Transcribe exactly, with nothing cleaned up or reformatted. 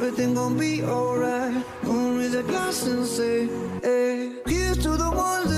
everything gon' be alright. Gonna raise a glass and say, hey, here's to the ones